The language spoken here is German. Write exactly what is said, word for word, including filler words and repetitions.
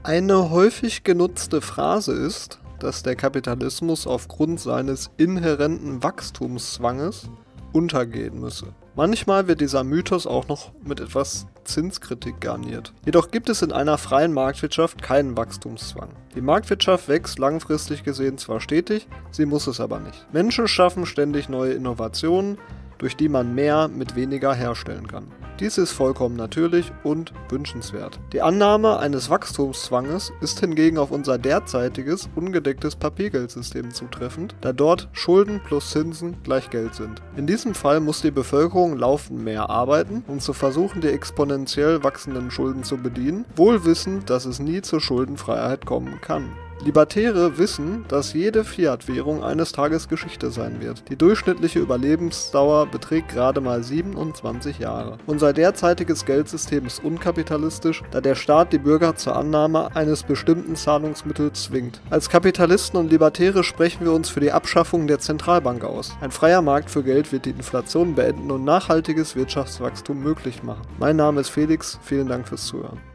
Eine häufig genutzte Phrase ist, dass der Kapitalismus aufgrund seines inhärenten Wachstumszwanges untergehen müsse. Manchmal wird dieser Mythos auch noch mit etwas Zinskritik garniert. Jedoch gibt es in einer freien Marktwirtschaft keinen Wachstumszwang. Die Marktwirtschaft wächst langfristig gesehen zwar stetig, sie muss es aber nicht. Menschen schaffen ständig neue Innovationen, durch die man mehr mit weniger herstellen kann. Dies ist vollkommen natürlich und wünschenswert. Die Annahme eines Wachstumszwanges ist hingegen auf unser derzeitiges ungedecktes Papiergeldsystem zutreffend, da dort Schulden plus Zinsen gleich Geld sind. In diesem Fall muss die Bevölkerung laufend mehr arbeiten, um zu versuchen, die exponentiell wachsenden Schulden zu bedienen, wohl wissend, dass es nie zur Schuldenfreiheit kommen kann. Libertäre wissen, dass jede Fiat-Währung eines Tages Geschichte sein wird. Die durchschnittliche Überlebensdauer beträgt gerade mal siebenundzwanzig Jahre. Unser derzeitiges Geldsystem ist unkapitalistisch, da der Staat die Bürger zur Annahme eines bestimmten Zahlungsmittels zwingt. Als Kapitalisten und Libertäre sprechen wir uns für die Abschaffung der Zentralbank aus. Ein freier Markt für Geld wird die Inflation beenden und nachhaltiges Wirtschaftswachstum möglich machen. Mein Name ist Felix, vielen Dank fürs Zuhören.